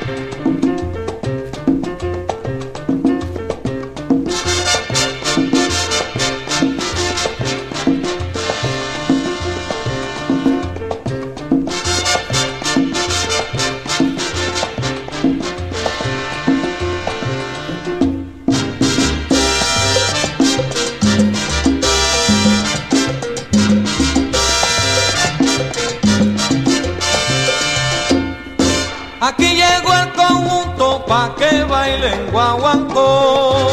Aquí llegó el conjunto pa' que bailen guaguancó.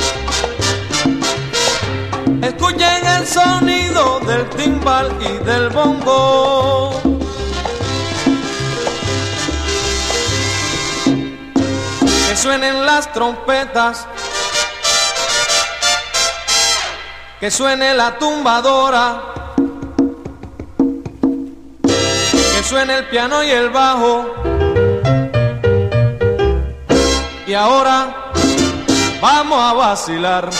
Escuchen el sonido del timbal y del bongo. Que suenen las trompetas, que suene la tumbadora, que suene el piano y el bajo. Y ahora vamos a vacilar.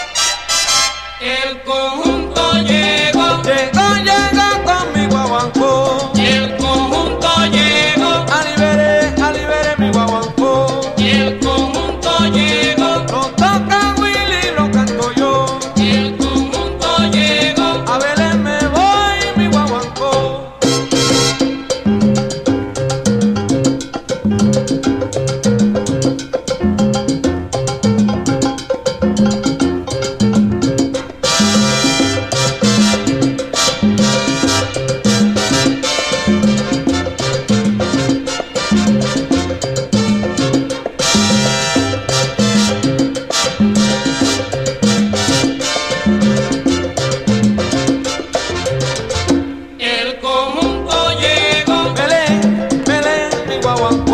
El conjunto llegó, llegó con mi guaguancó. el conjunto llegó, Alibere mi guaguancó. el conjunto llegó, Lo toca Willy, lo canto yo. el conjunto llegó. A Belén me voy, mi guaguancó. El conjunto llegó, Belén, mi guaguancó.